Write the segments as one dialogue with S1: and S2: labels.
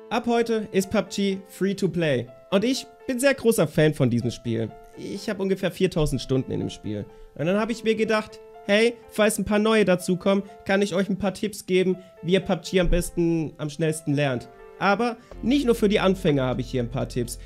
S1: Ab heute ist PUBG Free-to-Play und ich bin sehr großer Fan von diesem Spiel. Ich habe ungefähr 4000 Stunden in dem Spiel. Und dann habe ich mir gedacht, hey, falls ein paar neue dazukommen, kann ich euch ein paar Tipps geben, wie ihr PUBG am schnellsten lernt. Aber nicht nur für die Anfänger habe ich hier ein paar Tipps.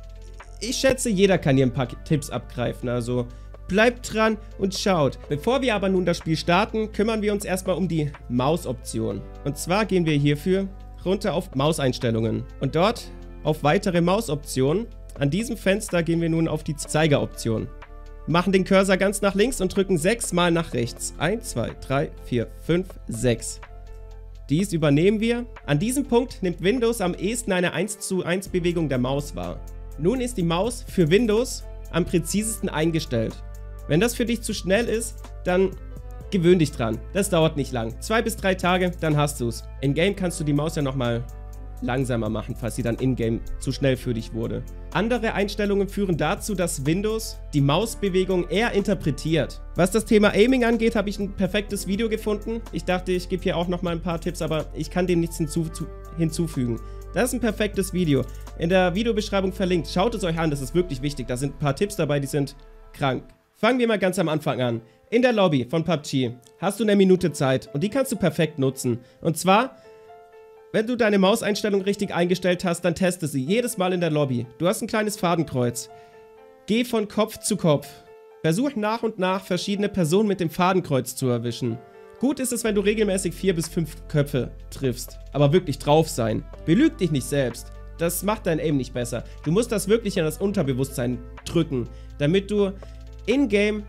S1: Ich schätze, jeder kann hier ein paar Tipps abgreifen, also bleibt dran und schaut. Bevor wir aber nun das Spiel starten, kümmern wir uns erstmal um die Mausoption. Und zwar gehen wir hierfür runter auf Mauseinstellungen und dort auf weitere Mausoptionen. An diesem Fenster gehen wir nun auf die Zeigeroption. Machen den Cursor ganz nach links und drücken 6 Mal nach rechts. 1, 2, 3, 4, 5, 6. Dies übernehmen wir. An diesem Punkt nimmt Windows am ehesten eine 1:1 Bewegung der Maus wahr. Nun ist die Maus für Windows am präzisesten eingestellt. Wenn das für dich zu schnell ist, dann gewöhn dich dran. Das dauert nicht lang. 2 bis 3 Tage, dann hast du es. In-game kannst du die Maus ja nochmal langsamer machen, falls sie dann in-game zu schnell für dich wurde. Andere Einstellungen führen dazu, dass Windows die Mausbewegung eher interpretiert. Was das Thema Aiming angeht, habe ich ein perfektes Video gefunden. Ich dachte, ich gebe hier auch nochmal ein paar Tipps, aber ich kann dem nichts hinzufügen. Das ist ein perfektes Video. In der Videobeschreibung verlinkt. Schaut es euch an, das ist wirklich wichtig. Da sind ein paar Tipps dabei, die sind krank. Fangen wir mal ganz am Anfang an. In der Lobby von PUBG hast du eine Minute Zeit und die kannst du perfekt nutzen. Und zwar, wenn du deine Mauseinstellung richtig eingestellt hast, dann teste sie jedes Mal in der Lobby. Du hast ein kleines Fadenkreuz. Geh von Kopf zu Kopf. Versuch nach und nach verschiedene Personen mit dem Fadenkreuz zu erwischen. Gut ist es, wenn du regelmäßig 4 bis 5 Köpfe triffst. Aber wirklich drauf sein. Belüg dich nicht selbst. Das macht dein Aim nicht besser. Du musst das wirklich an das Unterbewusstsein drücken, damit du in-game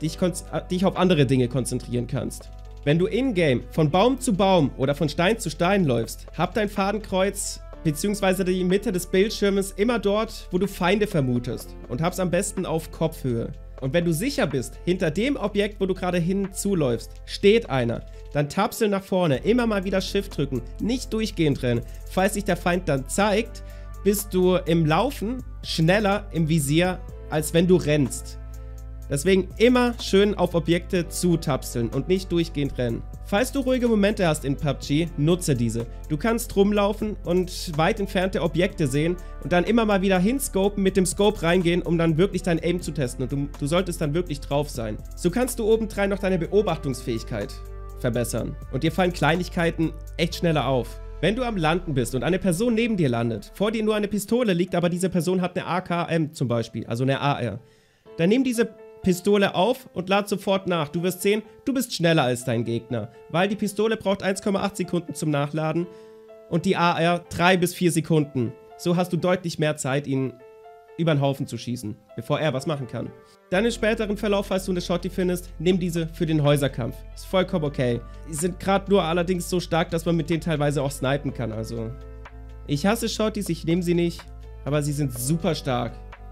S1: dich auf andere Dinge konzentrieren kannst. Wenn du in-game von Baum zu Baum oder von Stein zu Stein läufst, hab dein Fadenkreuz bzw. die Mitte des Bildschirmes immer dort, wo du Feinde vermutest und hab's am besten auf Kopfhöhe. Und wenn du sicher bist, hinter dem Objekt, wo du gerade hinzuläufst, steht einer, dann tapsel nach vorne, immer mal wieder Shift drücken, nicht durchgehend rennen. Falls sich der Feind dann zeigt, bist du im Laufen schneller im Visier, als wenn du rennst. Deswegen immer schön auf Objekte zutapseln und nicht durchgehend rennen. Falls du ruhige Momente hast in PUBG, nutze diese. Du kannst rumlaufen und weit entfernte Objekte sehen und dann immer mal wieder hinscopen, mit dem Scope reingehen, um dann wirklich dein Aim zu testen. Und du solltest dann wirklich drauf sein. So kannst du obendrein noch deine Beobachtungsfähigkeit verbessern. Und dir fallen Kleinigkeiten echt schneller auf. Wenn du am Landen bist und eine Person neben dir landet, vor dir nur eine Pistole liegt, aber diese Person hat eine AKM zum Beispiel, also eine AR, dann nimm diese Pistole auf und lad sofort nach. Du wirst sehen, du bist schneller als dein Gegner, weil die Pistole braucht 1,8 Sekunden zum Nachladen und die AR 3 bis 4 Sekunden. So hast du deutlich mehr Zeit, ihn über den Haufen zu schießen, bevor er was machen kann. Dann im späteren Verlauf, falls du eine Shotty findest, nimm diese für den Häuserkampf. Ist vollkommen okay. Die sind gerade nur allerdings so stark, dass man mit denen teilweise auch snipen kann. Also, ich hasse Shotties, ich nehme sie nicht, aber sie sind super stark.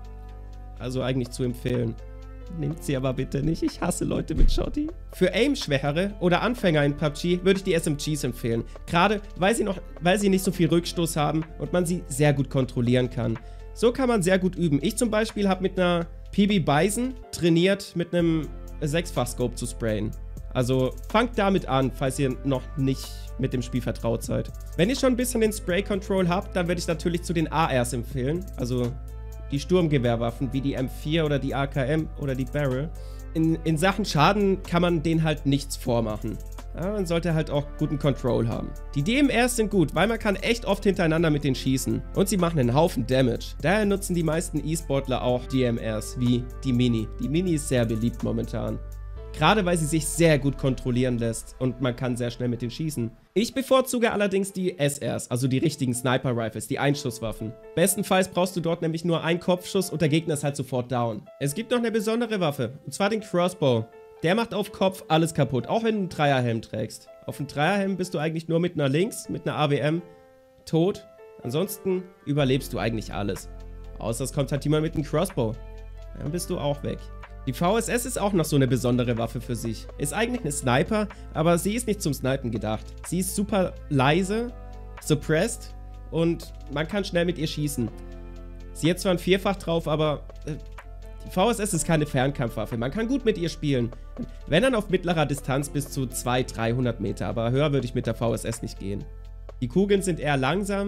S1: Also eigentlich zu empfehlen. Nehmt sie aber bitte nicht, ich hasse Leute mit Shotty. Für Aim-Schwächere oder Anfänger in PUBG würde ich die SMGs empfehlen. Gerade weil sie nicht so viel Rückstoß haben und man sie sehr gut kontrollieren kann. So kann man sehr gut üben. Ich zum Beispiel habe mit einer PB Bison trainiert, mit einem 6-fach-Scope zu sprayen. Also fangt damit an, falls ihr noch nicht mit dem Spiel vertraut seid. Wenn ihr schon ein bisschen den Spray-Control habt, dann würde ich natürlich zu den ARs empfehlen. Also die Sturmgewehrwaffen wie die M4 oder die AKM oder die Barrel. In Sachen Schaden kann man denen halt nichts vormachen. Ja, man sollte halt auch guten Control haben. Die DMRs sind gut, weil man kann echt oft hintereinander mit denen schießen. Und sie machen einen Haufen Damage. Daher nutzen die meisten E-Sportler auch DMRs wie die Mini. Die Mini ist sehr beliebt momentan. Gerade weil sie sich sehr gut kontrollieren lässt und man kann sehr schnell mit denen schießen. Ich bevorzuge allerdings die SRs, also die richtigen Sniper-Rifles, die Einschusswaffen. Bestenfalls brauchst du dort nämlich nur einen Kopfschuss und der Gegner ist halt sofort down. Es gibt noch eine besondere Waffe, und zwar den Crossbow. Der macht auf Kopf alles kaputt, auch wenn du einen Dreierhelm trägst. Auf dem Dreierhelm bist du eigentlich nur mit einer Links, mit einer AWM tot. Ansonsten überlebst du eigentlich alles. Außer es kommt halt jemand mit einem Crossbow. Dann bist du auch weg. Die VSS ist auch noch so eine besondere Waffe für sich. Ist eigentlich eine Sniper, aber sie ist nicht zum Snipen gedacht. Sie ist super leise, suppressed und man kann schnell mit ihr schießen. Sie hat zwar ein 4-fach drauf, aber die VSS ist keine Fernkampfwaffe. Man kann gut mit ihr spielen. Wenn dann auf mittlerer Distanz bis zu 200-300 Meter, aber höher würde ich mit der VSS nicht gehen. Die Kugeln sind eher langsam,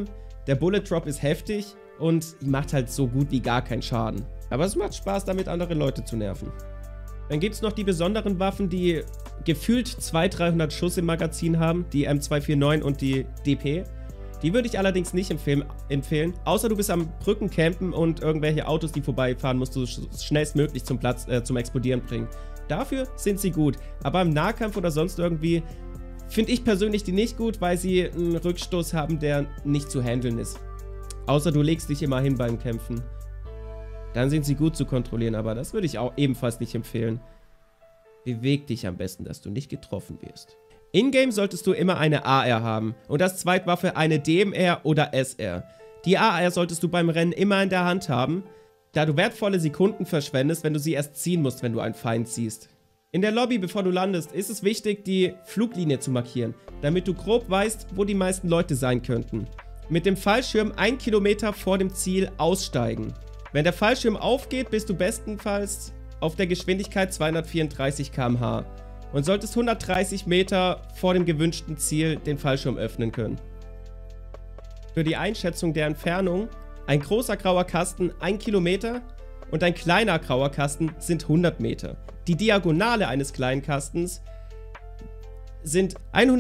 S1: Der Bullet Drop ist heftig und macht halt so gut wie gar keinen Schaden. Aber es macht Spaß, damit andere Leute zu nerven. Dann gibt es noch die besonderen Waffen, die gefühlt 200-300 Schuss im Magazin haben, die M249 und die DP. Die würde ich allerdings nicht empfehlen, außer du bist am Brücken campen und irgendwelche Autos, die vorbeifahren, musst du schnellstmöglich zum Explodieren bringen. Dafür sind sie gut, aber im Nahkampf oder sonst irgendwie finde ich persönlich die nicht gut, weil sie einen Rückstoß haben, der nicht zu handeln ist. Außer du legst dich immer hin beim Kämpfen. Dann sind sie gut zu kontrollieren, aber das würde ich auch ebenfalls nicht empfehlen. Beweg dich am besten, dass du nicht getroffen wirst. In-game solltest du immer eine AR haben und als Zweitwaffe eine DMR oder SR. Die AR solltest du beim Rennen immer in der Hand haben, da du wertvolle Sekunden verschwendest, wenn du sie erst ziehen musst, wenn du einen Feind siehst. In der Lobby, bevor du landest, ist es wichtig, die Fluglinie zu markieren, damit du grob weißt, wo die meisten Leute sein könnten. Mit dem Fallschirm 1 Kilometer vor dem Ziel aussteigen. Wenn der Fallschirm aufgeht, bist du bestenfalls auf der Geschwindigkeit 234 km/h und solltest 130 Meter vor dem gewünschten Ziel den Fallschirm öffnen können. Für die Einschätzung der Entfernung, ein großer grauer Kasten 1 Kilometer und ein kleiner grauer Kasten sind 100 Meter. Die Diagonale eines kleinen Kastens sind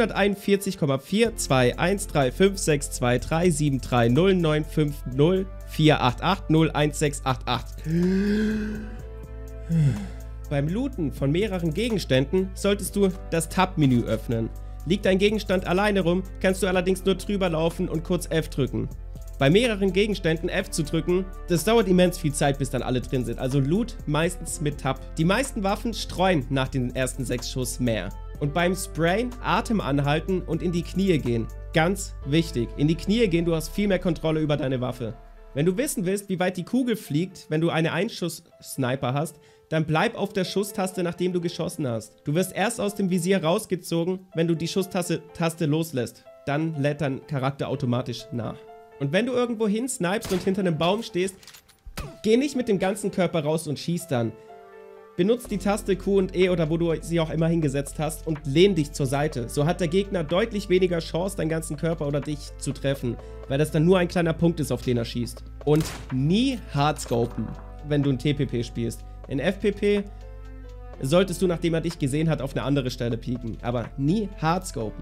S1: 141,4283637395048801688. Beim Looten von mehreren Gegenständen solltest du das Tab-Menü öffnen. Liegt ein Gegenstand alleine rum, kannst du allerdings nur drüber laufen und kurz F drücken. Bei mehreren Gegenständen F zu drücken, das dauert immens viel Zeit, bis dann alle drin sind. Also Loot meistens mit Tab. Die meisten Waffen streuen nach den ersten 6 Schuss mehr. Und beim Sprayen Atem anhalten und in die Knie gehen. Ganz wichtig. In die Knie gehen, du hast viel mehr Kontrolle über deine Waffe. Wenn du wissen willst, wie weit die Kugel fliegt, wenn du eine Einschuss-Sniper hast, dann bleib auf der Schusstaste, nachdem du geschossen hast. Du wirst erst aus dem Visier rausgezogen, wenn du die Schusstaste loslässt. Dann lädt dein Charakter automatisch nach. Und wenn du irgendwo hin snipest und hinter einem Baum stehst, geh nicht mit dem ganzen Körper raus und schieß dann. Benutzt die Taste Q und E oder wo du sie auch immer hingesetzt hast und lehn dich zur Seite. So hat der Gegner deutlich weniger Chance, deinen ganzen Körper oder dich zu treffen, weil das dann nur ein kleiner Punkt ist, auf den er schießt. Und nie hardscopen, wenn du ein TPP spielst. In FPP solltest du, nachdem er dich gesehen hat, auf eine andere Stelle pieken, aber nie hardscopen.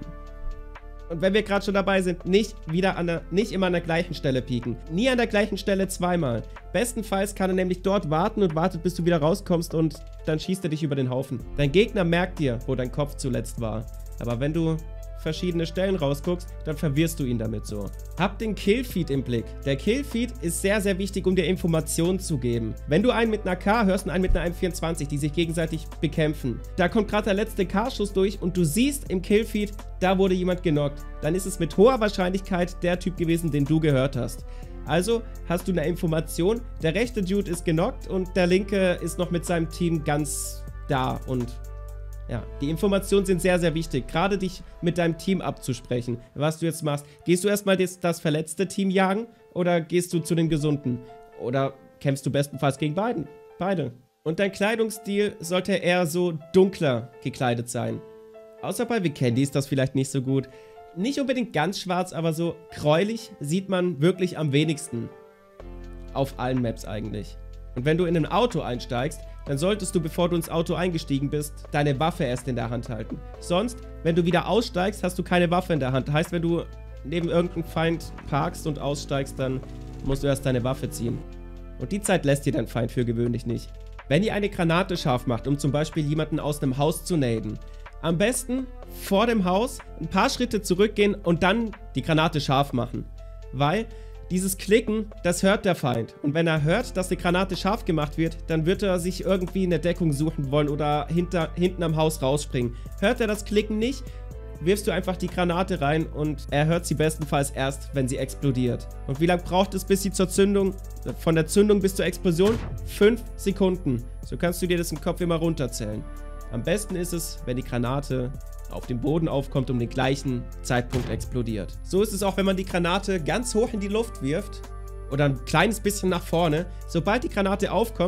S1: Und wenn wir gerade schon dabei sind, nicht immer an der gleichen Stelle pieken. Nie an der gleichen Stelle zweimal. Bestenfalls kann er nämlich dort warten und wartet, bis du wieder rauskommst und dann schießt er dich über den Haufen. Dein Gegner merkt dir, wo dein Kopf zuletzt war. Aber wenn du verschiedene Stellen rausguckst, dann verwirrst du ihn damit so. Hab den Killfeed im Blick. Der Killfeed ist sehr, sehr wichtig, um dir Informationen zu geben. Wenn du einen mit einer K hörst und einen mit einer M24, die sich gegenseitig bekämpfen, da kommt gerade der letzte K-Schuss durch und du siehst im Killfeed, da wurde jemand genockt. Dann ist es mit hoher Wahrscheinlichkeit der Typ gewesen, den du gehört hast. Also hast du eine Information, der rechte Dude ist genockt und der linke ist noch mit seinem Team ganz da und ja, die Informationen sind sehr, sehr wichtig. Gerade dich mit deinem Team abzusprechen, was du jetzt machst. Gehst du erstmal das verletzte Team jagen oder gehst du zu den Gesunden? Oder kämpfst du bestenfalls gegen beide? Und dein Kleidungsstil sollte eher so dunkler gekleidet sein. Außer bei Vikendi ist das vielleicht nicht so gut. Nicht unbedingt ganz schwarz, aber so gräulich sieht man wirklich am wenigsten. Auf allen Maps eigentlich. Und wenn du in ein Auto einsteigst, dann solltest du, bevor du ins Auto eingestiegen bist, deine Waffe erst in der Hand halten. Sonst, wenn du wieder aussteigst, hast du keine Waffe in der Hand. Heißt, wenn du neben irgendeinem Feind parkst und aussteigst, dann musst du erst deine Waffe ziehen. Und die Zeit lässt dir dein Feind für gewöhnlich nicht. Wenn ihr eine Granate scharf macht, um zum Beispiel jemanden aus einem Haus zu naden, am besten vor dem Haus ein paar Schritte zurückgehen und dann die Granate scharf machen. Weil dieses Klicken, das hört der Feind. Und wenn er hört, dass die Granate scharf gemacht wird, dann wird er sich irgendwie eine Deckung suchen wollen oder hinten am Haus rausspringen. Hört er das Klicken nicht, wirfst du einfach die Granate rein und er hört sie bestenfalls erst, wenn sie explodiert. Und wie lange braucht es, bis sie zur Zündung, von der Zündung bis zur Explosion? 5 Sekunden. So kannst du dir das im Kopf immer runterzählen. Am besten ist es, wenn die Granate auf dem Boden aufkommt und um den gleichen Zeitpunkt explodiert. So ist es auch, wenn man die Granate ganz hoch in die Luft wirft oder ein kleines bisschen nach vorne. Sobald die Granate aufkommt,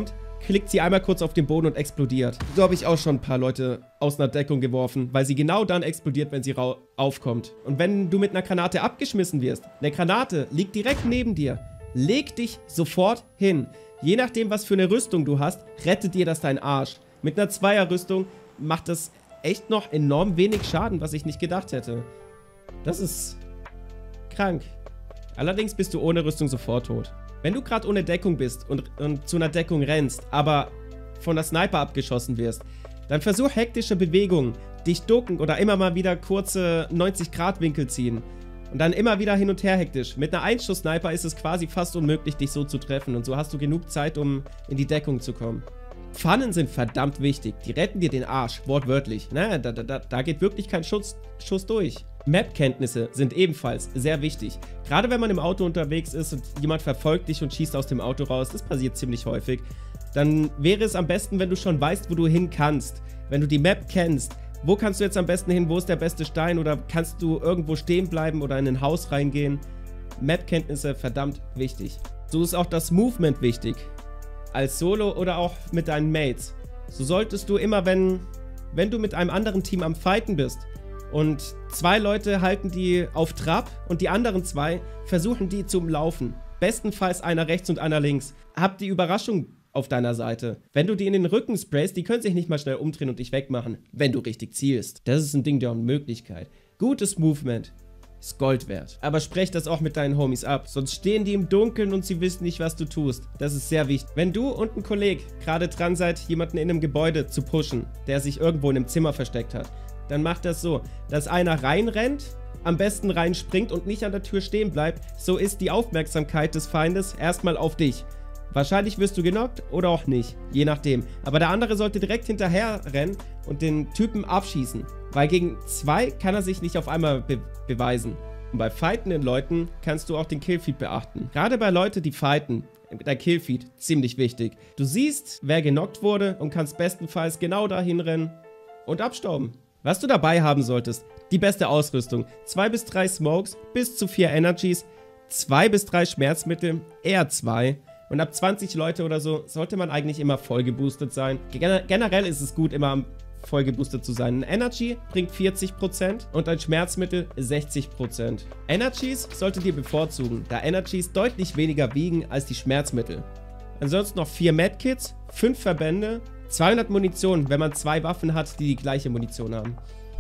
S1: klickt sie einmal kurz auf den Boden und explodiert. So habe ich auch schon ein paar Leute aus einer Deckung geworfen, weil sie genau dann explodiert, wenn sie aufkommt. Und wenn du mit einer Granate abgeschmissen wirst, eine Granate liegt direkt neben dir, leg dich sofort hin. Je nachdem, was für eine Rüstung du hast, rettet dir das deinen Arsch. Mit einer Zweierrüstung macht das echt noch enorm wenig Schaden, was ich nicht gedacht hätte. Das ist krank. Allerdings bist du ohne Rüstung sofort tot. Wenn du gerade ohne Deckung bist und zu einer Deckung rennst, aber von der Sniper abgeschossen wirst, dann versuch hektische Bewegungen, dich ducken oder immer mal wieder kurze 90-Grad-Winkel ziehen. Und dann immer wieder hin und her hektisch. Mit einer Einschuss-Sniper ist es quasi fast unmöglich, dich so zu treffen. Und so hast du genug Zeit, um in die Deckung zu kommen. Pfannen sind verdammt wichtig. Die retten dir den Arsch, wortwörtlich. Na, da geht wirklich kein Schuss durch. Map-Kenntnisse sind ebenfalls sehr wichtig. Gerade wenn man im Auto unterwegs ist und jemand verfolgt dich und schießt aus dem Auto raus, das passiert ziemlich häufig, dann wäre es am besten, wenn du schon weißt, wo du hin kannst. Wenn du die Map kennst, wo kannst du jetzt am besten hin, wo ist der beste Stein oder kannst du irgendwo stehen bleiben oder in ein Haus reingehen. Map-Kenntnisse verdammt wichtig. So ist auch das Movement wichtig. Als Solo oder auch mit deinen Mates. So solltest du immer, wenn du mit einem anderen Team am Fighten bist und 2 Leute halten die auf Trab und die anderen 2 versuchen die zum Laufen. Bestenfalls einer rechts und einer links. Hab die Überraschung auf deiner Seite. Wenn du die in den Rücken sprayst, die können sich nicht mal schnell umdrehen und dich wegmachen, wenn du richtig zielst. Das ist ein Ding der Unmöglichkeit. Gutes Movement ist Gold wert. Aber sprech das auch mit deinen Homies ab, sonst stehen die im Dunkeln und sie wissen nicht, was du tust. Das ist sehr wichtig. Wenn du und ein Kollege gerade dran seid, jemanden in einem Gebäude zu pushen, der sich irgendwo in einem Zimmer versteckt hat, dann macht das so, dass einer reinrennt, am besten reinspringt und nicht an der Tür stehen bleibt. So ist die Aufmerksamkeit des Feindes erstmal auf dich. Wahrscheinlich wirst du genockt oder auch nicht, je nachdem. Aber der andere sollte direkt hinterher rennen und den Typen abschießen, weil gegen 2 kann er sich nicht auf einmal beweisen. Und bei fightenden Leuten kannst du auch den Killfeed beachten. Gerade bei Leuten, die fighten, der Killfeed ziemlich wichtig. Du siehst, wer genockt wurde und kannst bestenfalls genau dahin rennen und abstauben. Was du dabei haben solltest, die beste Ausrüstung, 2 bis 3 Smokes, bis zu 4 Energies, 2 bis 3 Schmerzmittel, eher 2. Und ab 20 Leute oder so sollte man eigentlich immer voll geboostet sein. Generell ist es gut, immer voll geboostet zu sein. Ein Energy bringt 40% und ein Schmerzmittel 60%. Energies solltet ihr bevorzugen, da Energies deutlich weniger wiegen als die Schmerzmittel. Ansonsten noch 4 Medkits, 5 Verbände, 200 Munition, wenn man 2 Waffen hat, die gleiche Munition haben.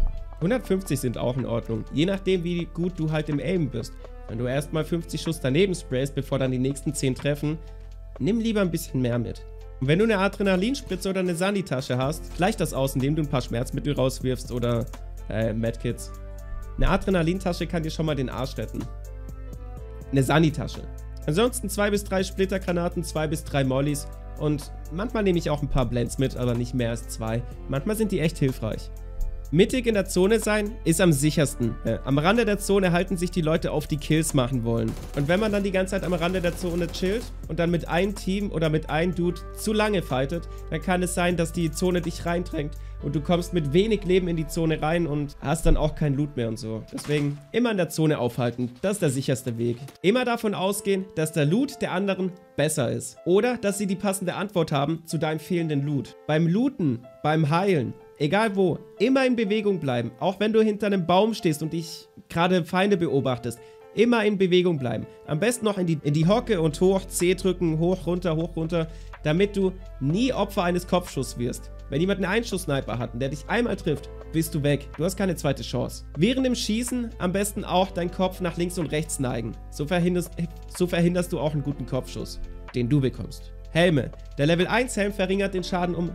S1: 150 sind auch in Ordnung, je nachdem wie gut du halt im Aim bist. Wenn du erstmal 50 Schuss daneben sprayst, bevor dann die nächsten 10 treffen, nimm lieber ein bisschen mehr mit. Und wenn du eine Adrenalinspritze oder eine Sanitasche hast, gleich das aus, indem du ein paar Schmerzmittel rauswirfst oder Medkits. Eine Adrenalintasche kann dir schon mal den Arsch retten. Eine Sanitasche. Ansonsten 2 bis 3 Splittergranaten, 2 bis 3 Mollys und manchmal nehme ich auch ein paar Blends mit, aber nicht mehr als 2. Manchmal sind die echt hilfreich. Mittig in der Zone sein ist am sichersten. Am Rande der Zone halten sich die Leute auf, die Kills machen wollen. Und wenn man dann die ganze Zeit am Rande der Zone chillt und dann mit einem Team oder mit einem Dude zu lange fightet, dann kann es sein, dass die Zone dich reindrängt und du kommst mit wenig Leben in die Zone rein und hast dann auch kein Loot mehr und so. Deswegen immer in der Zone aufhalten. Das ist der sicherste Weg. Immer davon ausgehen, dass der Loot der anderen besser ist. Oder dass sie die passende Antwort haben zu deinem fehlenden Loot. Beim Looten, beim Heilen, egal wo, immer in Bewegung bleiben. Auch wenn du hinter einem Baum stehst und dich gerade Feinde beobachtest. Immer in Bewegung bleiben. Am besten noch in die Hocke und hoch, C drücken, hoch, runter, damit du nie Opfer eines Kopfschusses wirst. Wenn jemand einen Einschusssniper hat und der dich einmal trifft, bist du weg. Du hast keine zweite Chance. Während dem Schießen am besten auch deinen Kopf nach links und rechts neigen. So verhinderst du auch einen guten Kopfschuss, den du bekommst. Helme. Der Level 1 Helm verringert den Schaden um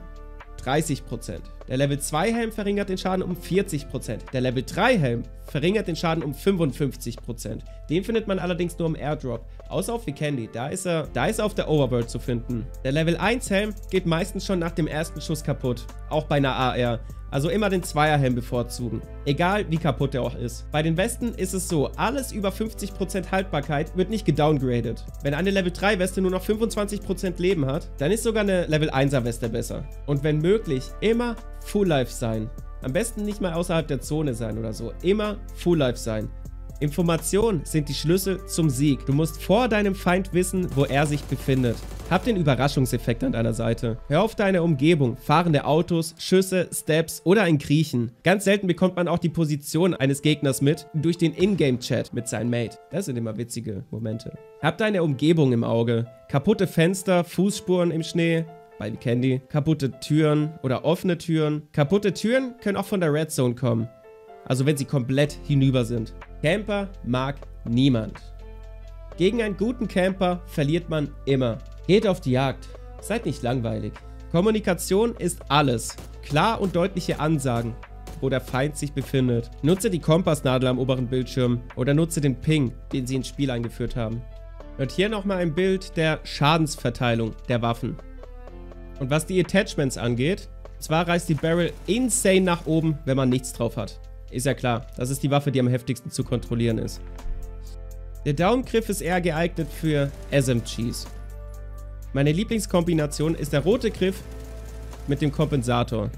S1: 30%. Der Level 2 Helm verringert den Schaden um 40%. Der Level 3 Helm verringert den Schaden um 55%. Den findet man allerdings nur im Airdrop. Außer auf Vikendi, da ist er auf der Overworld zu finden. Der Level 1 Helm geht meistens schon nach dem ersten Schuss kaputt. Auch bei einer AR. Also immer den Zweierhelm bevorzugen. Egal wie kaputt er auch ist. Bei den Westen ist es so, alles über 50% Haltbarkeit wird nicht gedowngradet. Wenn eine Level 3 Weste nur noch 25% Leben hat, dann ist sogar eine Level 1er Weste besser. Und wenn möglich, immer Full Life sein. Am besten nicht mal außerhalb der Zone sein oder so. Immer Full Life sein. Informationen sind die Schlüssel zum Sieg. Du musst vor deinem Feind wissen, wo er sich befindet. Hab den Überraschungseffekt an deiner Seite. Hör auf deine Umgebung, fahrende Autos, Schüsse, Steps oder ein Kriechen. Ganz selten bekommt man auch die Position eines Gegners mit durch den Ingame-Chat mit seinem Mate. Das sind immer witzige Momente. Hab deine Umgebung im Auge. Kaputte Fenster, Fußspuren im Schnee, bei Candy, kaputte Türen oder offene Türen. Kaputte Türen können auch von der Red Zone kommen. Also wenn sie komplett hinüber sind. Camper mag niemand. Gegen einen guten Camper verliert man immer. Geht auf die Jagd. Seid nicht langweilig. Kommunikation ist alles. Klar und deutliche Ansagen, wo der Feind sich befindet. Nutze die Kompassnadel am oberen Bildschirm oder nutze den Ping, den sie ins Spiel eingeführt haben. Und hier nochmal ein Bild der Schadensverteilung der Waffen. Und was die Attachments angeht, zwar reißt die Barrel insane nach oben, wenn man nichts drauf hat. Ist ja klar, das ist die Waffe, die am heftigsten zu kontrollieren ist. Der Daumengriff ist eher geeignet für SMGs. Meine Lieblingskombination ist der rote Griff mit dem Kompensator.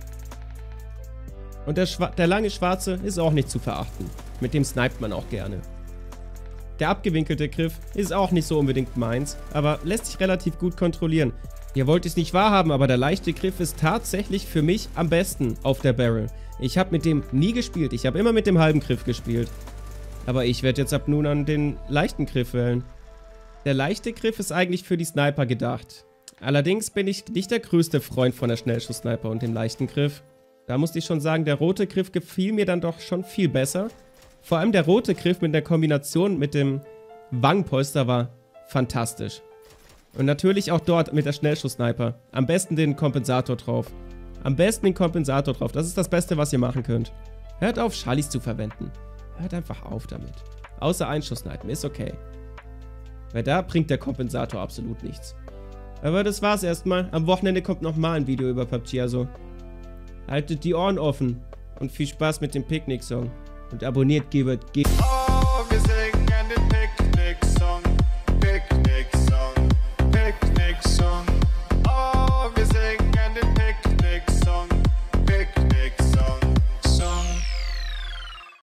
S1: Und der lange schwarze ist auch nicht zu verachten. Mit dem sniped man auch gerne. Der abgewinkelte Griff ist auch nicht so unbedingt meins, aber lässt sich relativ gut kontrollieren. Ihr wollt es nicht wahrhaben, aber der leichte Griff ist tatsächlich für mich am besten auf der Barrel. Ich habe mit dem nie gespielt, ich habe immer mit dem halben Griff gespielt. Aber ich werde jetzt ab nun an den leichten Griff wählen. Der leichte Griff ist eigentlich für die Sniper gedacht. Allerdings bin ich nicht der größte Freund von der Schnellschuss-Sniper und dem leichten Griff. Da musste ich schon sagen, der rote Griff gefiel mir dann doch schon viel besser. Vor allem der rote Griff mit der Kombination mit dem Wangenpolster war fantastisch. Und natürlich auch dort mit der Schnellschuss-Sniper. Am besten den Kompensator drauf. Am besten den Kompensator drauf. Das ist das Beste, was ihr machen könnt. Hört auf, Charlies zu verwenden. Hört einfach auf damit. Außer Einschusssnipen, ist okay. Weil da bringt der Kompensator absolut nichts. Aber das war's erstmal. Am Wochenende kommt nochmal ein Video über PUBG, also haltet die Ohren offen. Und viel Spaß mit dem Picknick-Song. Und abonniert Gebert.